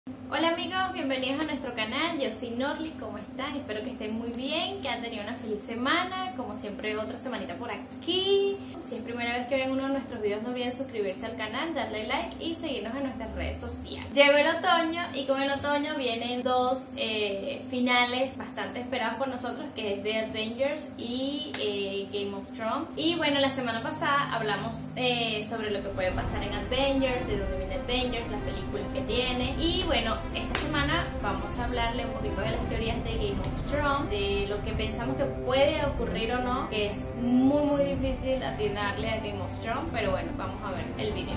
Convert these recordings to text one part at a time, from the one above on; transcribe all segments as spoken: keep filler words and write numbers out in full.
Hola amigos, bienvenidos a nuestro canal, yo soy Norly, ¿cómo están? Espero que estén muy bien, que han tenido una feliz semana, como siempre otra semanita por aquí. Si es primera vez que ven uno de nuestros videos, no olviden suscribirse al canal, darle like y seguirnos en nuestras redes sociales. Llegó el otoño y con el otoño vienen dos eh, finales bastante esperados por nosotros, que es The Avengers y eh, Game of Thrones. Y bueno, la semana pasada hablamos eh, sobre lo que puede pasar en Avengers, de dónde viene Avengers, las películas que tiene. Y bueno, esta semana vamos a hablarle un poquito de las teorías de Game of Thrones, de lo que pensamos que puede ocurrir o no, que es muy muy difícil atinarle a Game of Thrones, pero bueno, vamos a ver el video.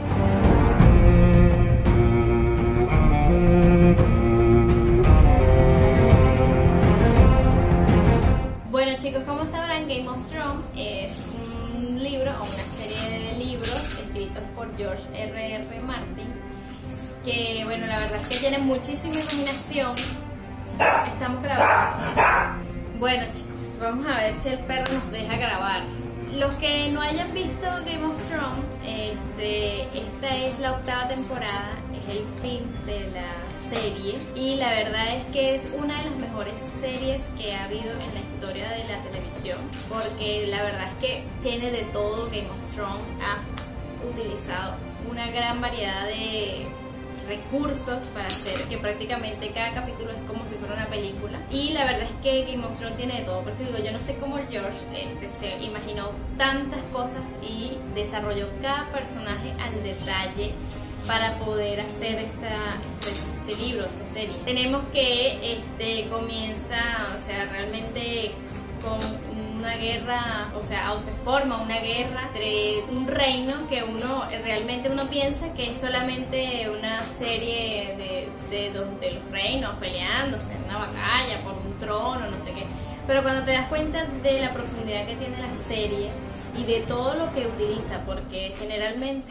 Bueno chicos, como sabrán, Game of Thrones es un libro o una serie de libros escritos por George R R Martin, que bueno, la verdad es que tiene muchísima imaginación. Estamos grabando. Bueno chicos, vamos a ver si el perro nos deja grabar. Los que no hayan visto Game of Thrones, este, esta es la octava temporada, es el fin de la serie y la verdad es que es una de las mejores series que ha habido en la historia de la televisión, porque la verdad es que tiene de todo. Game of Thrones ha utilizado una gran variedad de recursos para hacer que prácticamente cada capítulo es como si fuera una película, y la verdad es que Game of Thrones tiene de todo. Por eso digo, yo no sé cómo George este, se imaginó tantas cosas y desarrolló cada personaje al detalle para poder hacer esta, este, este libro, esta serie. Tenemos que este comienza, o sea, realmente con una guerra, o sea, o se forma una guerra entre un reino que uno realmente uno piensa que es solamente una serie de, de, de, de los reinos peleándose en una batalla por un trono, no sé qué, pero cuando te das cuenta de la profundidad que tiene la serie y de todo lo que utiliza, porque generalmente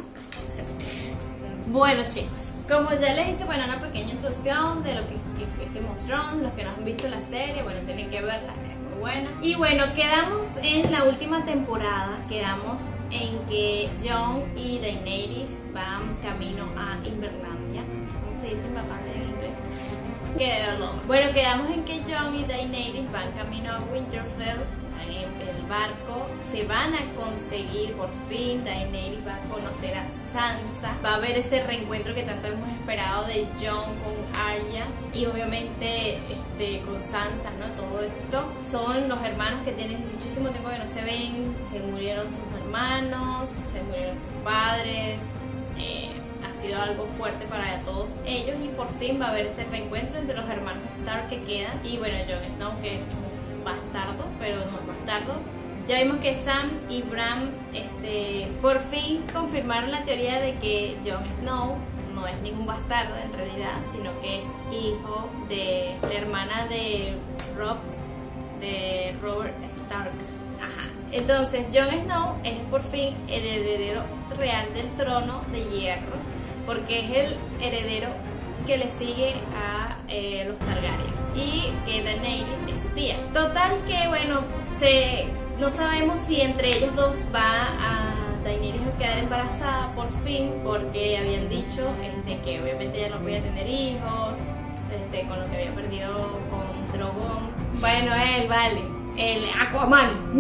bueno chicos, como ya les hice, bueno, una pequeña introducción de lo que es Game of Thrones, los que no han visto la serie, bueno, tienen que verla, es muy buena. Y bueno, quedamos en la última temporada, quedamos en que Jon y Daenerys van camino a Invernalia. ¿Cómo se dice en papá en inglés? Quedó. Bueno, quedamos en que Jon y Daenerys van camino a Winterfell, en el barco, se van a conseguir por fin. Daenerys va a conocer a Sansa, va a haber ese reencuentro que tanto hemos esperado de Jon con Arya y obviamente este, con Sansa, ¿no? Todo esto son los hermanos que tienen muchísimo tiempo que no se ven, se murieron sus hermanos, se murieron sus padres, eh, ha sido algo fuerte para todos ellos y por fin va a haber ese reencuentro entre los hermanos Stark que quedan y bueno, Jon Snow, que es un bastardo, pero no es bastardo. Ya vimos que Sam y Bran este, por fin confirmaron la teoría de que Jon Snow no es ningún bastardo en realidad, sino que es hijo de la hermana de Rob, de Robert Stark. Ajá. Entonces Jon Snow es por fin el heredero real del trono de hierro, porque es el heredero que le sigue a eh, los Targaryen y que Daenerys es su tía. Total que bueno, se, no sabemos si entre ellos dos va a Daenerys a quedar embarazada por fin, porque habían dicho este, que obviamente ella no podía tener hijos, este, con lo que había perdido con Drogon. Bueno, él, vale, el Aquaman.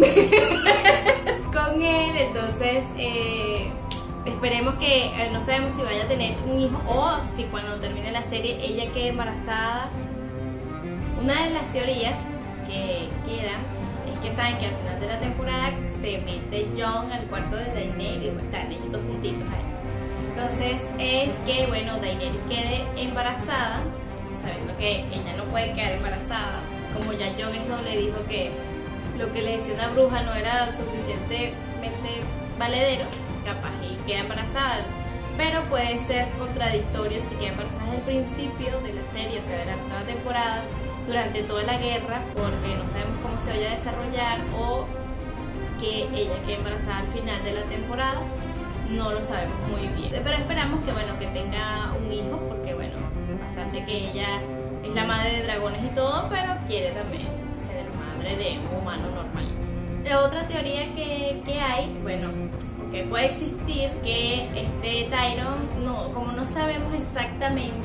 Con él, entonces eh, esperemos que, eh, no sabemos si vaya a tener un hijo o si cuando termine la serie ella quede embarazada. Una de las teorías que quedan es que saben que al final de la temporada se mete Jon al cuarto de Daenerys, están ellos dos juntitos ahí. Entonces es que, bueno, Daenerys quede embarazada, sabiendo que ella no puede quedar embarazada, como ya Jon Snow le dijo que lo que le decía una bruja no era suficientemente valedero, capaz y queda embarazada, pero puede ser contradictorio si queda embarazada desde el principio de la serie, o sea de la octava temporada, durante toda la guerra, porque no sabemos cómo se vaya a desarrollar, o que ella quede embarazada al final de la temporada, no lo sabemos muy bien, pero esperamos que bueno, que tenga un hijo, porque bueno, bastante que ella es la madre de dragones y todo, pero quiere también ser madre de un humano normalito. La otra teoría que, que hay, bueno, que puede existir, que este Tyrion, no, como no sabemos exactamente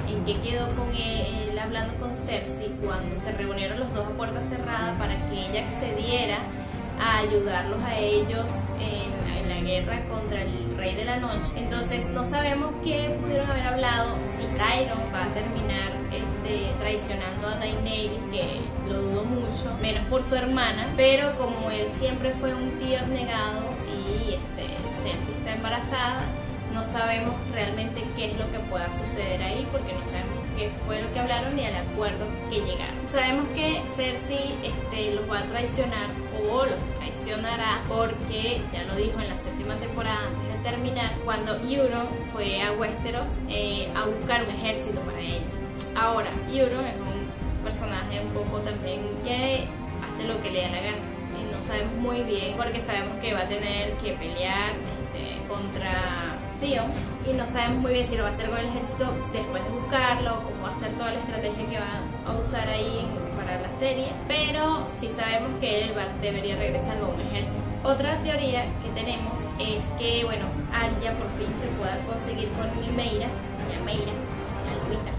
en qué quedó con él, él hablando con Cersei cuando se reunieron los dos a puerta cerrada para que ella accediera a ayudarlos a ellos en, en la guerra contra el Rey de la Noche. Entonces no sabemos qué pudieron haber hablado, si Tyrion va a terminar este, traicionando a Daenerys, que lo dudo mucho, menos por su hermana, pero como él siempre fue un tío abnegado y este, Cersei está embarazada, no sabemos realmente qué es lo que pueda suceder ahí, porque no sabemos qué fue lo que hablaron ni al acuerdo que llegaron. Sabemos que Cersei este, los va a traicionar o los traicionará porque, ya lo dijo en la séptima temporada antes de terminar, cuando Euron fue a Westeros eh, a buscar un ejército para ella. Ahora, Euron es un personaje un poco también que hace lo que le da la gana. Y no sabemos muy bien, porque sabemos que va a tener que pelear este, contra Theon, y no sabemos muy bien si lo va a hacer con el ejército después de buscarlo, cómo va a ser toda la estrategia que va a usar ahí en, para la serie, pero sí sabemos que él va, debería regresar con un ejército. Otra teoría que tenemos es que, bueno, Arya por fin se pueda conseguir con Nymeira, Nymeira, Alwita,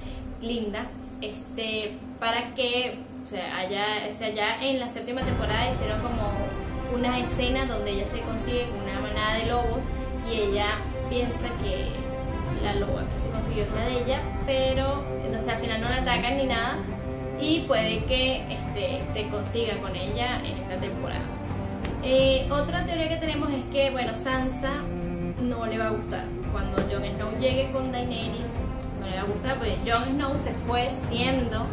Linda, este, para que, o sea, allá, o sea, ya en la séptima temporada hicieron como una escena donde ella se consigue una manada de lobos y ella piensa que la loba que se consiguió es la de ella, pero entonces al final no la atacan ni nada y puede que este, se consiga con ella en esta temporada. Eh, otra teoría que tenemos es que, bueno, Sansa no le va a gustar cuando Jon Snow llegue con Daenerys, no le va a gustar porque Jon Snow se fue siendo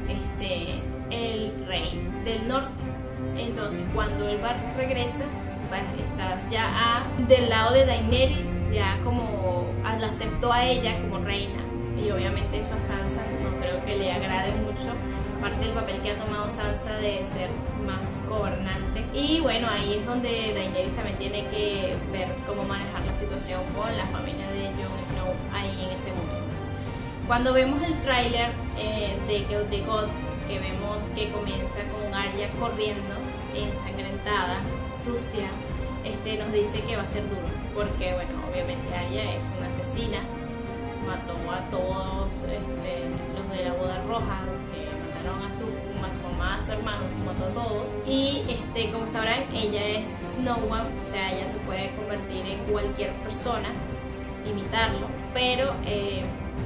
este, el rey del norte. Entonces cuando él va, regresa, va, estás ya a, del lado de Daenerys, ya como la aceptó a ella como reina, y obviamente eso a Sansa no creo que le agrade mucho, aparte del papel que ha tomado Sansa de ser más gobernante. Y bueno, ahí es donde Daenerys también tiene que ver cómo manejar la situación con la familia de Jon Snow ahí en ese momento. Cuando vemos el tráiler eh, de The God, que vemos que comienza con Arya corriendo ensangrentada, sucia, este, nos dice que va a ser duro, porque bueno, obviamente Arya es una asesina, mató a todos este, los de la boda roja, que mataron a su, a su mamá, a su hermano, mató a todos, y este, como sabrán, ella es no one, o sea, ella se puede convertir en cualquier persona, imitarlo, pero eh,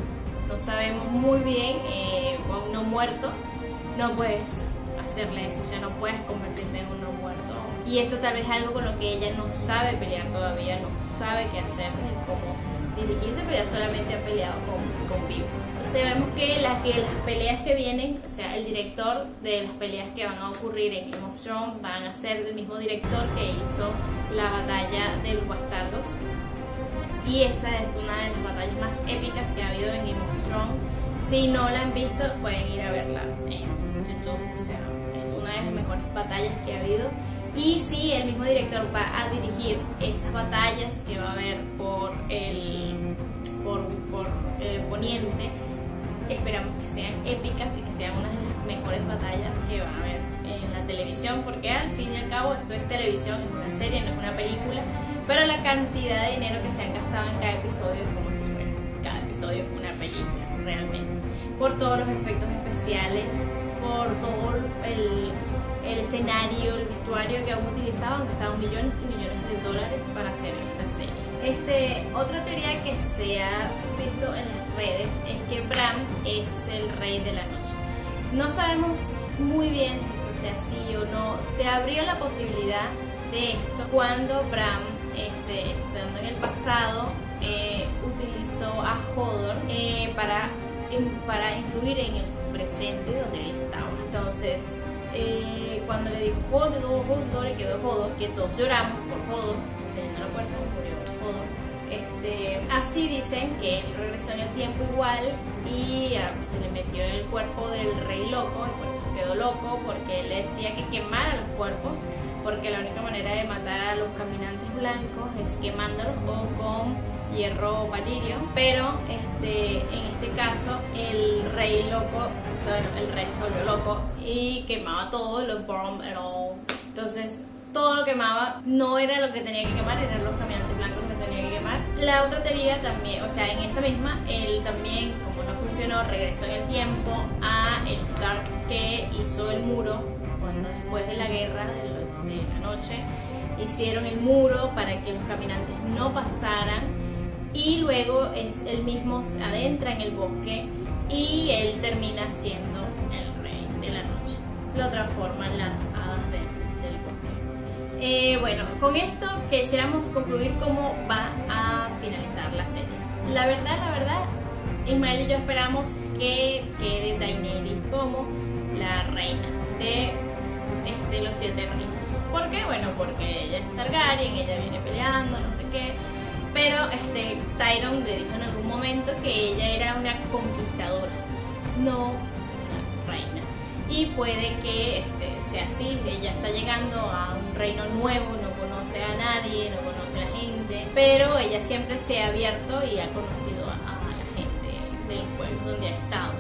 no sabemos muy bien, eh, con un no muerto no puedes hacerle eso, o sea, no puedes convertirte en un no muerto. Y eso tal vez es algo con lo que ella no sabe pelear todavía, no sabe qué hacer, ni cómo dirigirse, pero ya solamente ha peleado con, con vivos. Sabemos que, la, que las peleas que vienen, o sea, el director de las peleas que van a ocurrir en Game of Thrones van a ser del mismo director que hizo la batalla de los bastardos. Y esa es una de las batallas más épicas que ha habido en Game of Thrones. Si no la han visto, pueden ir a verla en YouTube, o sea, es una de las mejores batallas que ha habido. Y si el mismo director va a dirigir esas batallas que va a haber por el por, por eh, Poniente, esperamos que sean épicas y que sean una de las mejores batallas que va a haber en la televisión, porque al fin y al cabo esto es televisión, es una serie, no es una película, pero la cantidad de dinero que se han gastado en cada episodio es como si fuera cada episodio una película realmente, por todos los efectos especiales, por todo el el escenario, el vestuario que han utilizado, han gastado millones y millones de dólares para hacer esta serie. Este, otra teoría que se ha visto en las redes es que Bran es el rey de la noche. No sabemos muy bien si eso sea así o no. Se abrió la posibilidad de esto cuando Bran, este, estando en el pasado, eh, utilizó a Hodor eh, para, para influir en el presente donde él estaba. Entonces, Eh, cuando le dijo Hodor, Hodor, y quedó Hodor, que todos lloramos por Hodor, sosteniendo la puerta, murió Hodor. Este, así dicen que él regresó en el tiempo igual y ah, se le metió en el cuerpo del rey loco, y por eso quedó loco, porque él decía que quemara los cuerpos, porque la única manera de matar a los caminantes blancos es quemándolos o con hierro valirio, pero este, en este caso el rey loco, bueno, el rey se volvió loco y quemaba todo, lo burned it all. Entonces todo lo quemaba, no era lo que tenía que quemar, eran los caminantes blancos lo que tenía que quemar. La otra teoría también, o sea, en esa misma, él también, como no evolucionó, regresó en el tiempo a el Stark que hizo el muro cuando después de la guerra de, de la noche hicieron el muro para que los caminantes no pasaran, y luego es él mismo se adentra en el bosque y él termina siendo el rey de la noche. Lo transforman las hadas de, del bosque. Eh, bueno, con esto quisiéramos concluir cómo va a finalizar la serie. La verdad, la verdad, Ismael y yo esperamos que quede Daenerys como la reina de este, los siete reinos. ¿Por qué? Bueno, porque ella es Targaryen, ella viene peleando, no sé qué. Pero este, Tyrion le dijo en algún momento que ella era una conquistadora, no una reina. Y puede que este, sea así, ella está llegando a un reino nuevo, no conoce a nadie, no conoce a la gente, pero ella siempre se ha abierto y ha conocido a, a la gente de los pueblos donde ha estado.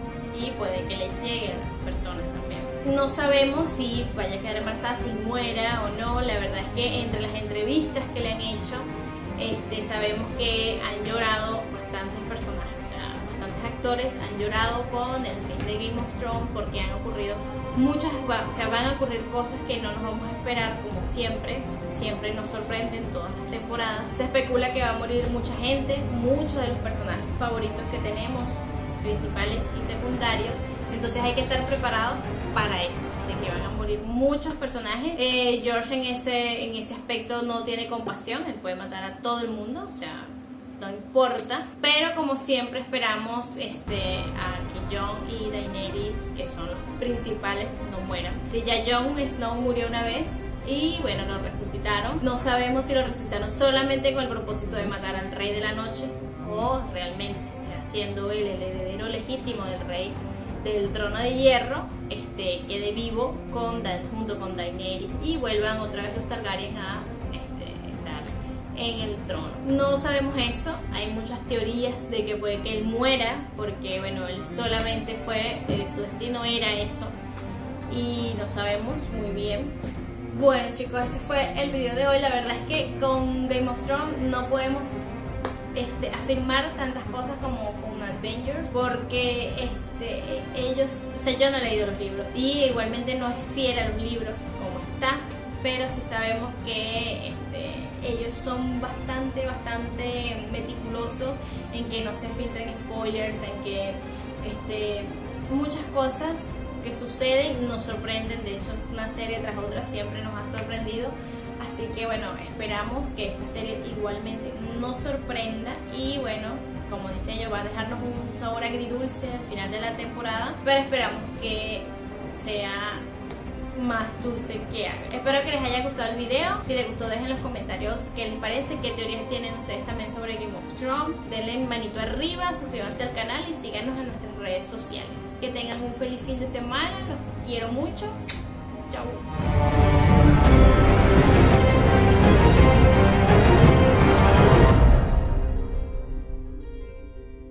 Y puede que le lleguen personas también. No sabemos si vaya a quedar embarazada, si muera o no. La verdad es que entre las entrevistas que le han hecho, Este, sabemos que han llorado bastantes personajes, o sea, bastantes actores han llorado con el fin de Game of Thrones porque han ocurrido muchas, o sea, van a ocurrir cosas que no nos vamos a esperar, como siempre, siempre nos sorprenden todas las temporadas. Se especula que va a morir mucha gente, muchos de los personajes favoritos que tenemos, principales y secundarios, entonces hay que estar preparados para esto, de que van a morir muchos personajes. eh, George en ese, en ese aspecto no tiene compasión, él puede matar a todo el mundo, o sea, no importa, pero como siempre esperamos este, a que Jon y Daenerys, que son los principales, no mueran. Ya Jon Snow murió una vez y bueno, lo resucitaron. No sabemos si lo resucitaron solamente con el propósito de matar al rey de la noche o realmente siendo él el heredero legítimo del rey del trono de hierro, este, quede vivo con, junto con Daenerys y vuelvan otra vez los Targaryen a este, estar en el trono. No sabemos eso, hay muchas teorías de que puede que él muera, porque bueno, él solamente fue, eh, su destino era eso, y no sabemos muy bien. Bueno chicos, este fue el video de hoy. La verdad es que con Game of Thrones no podemos Este, afirmar tantas cosas como con Avengers, porque este, ellos, o sea, yo no he leído los libros y igualmente no es fiel a los libros como está, pero sí sabemos que este, ellos son bastante, bastante meticulosos en que no se filtren spoilers, en que este, muchas cosas que suceden nos sorprenden. De hecho, una serie tras otra siempre nos ha sorprendido. Así que bueno, esperamos que esta serie igualmente nos sorprenda y bueno, como dice yo, va a dejarnos un sabor agridulce al final de la temporada, pero esperamos que sea más dulce que agrio. Espero que les haya gustado el video. Si les gustó, dejen en los comentarios qué les parece, qué teorías tienen ustedes también sobre Game of Thrones. Denle manito arriba, suscríbanse al canal y síganos en nuestras redes sociales. Que tengan un feliz fin de semana, los quiero mucho. Chao.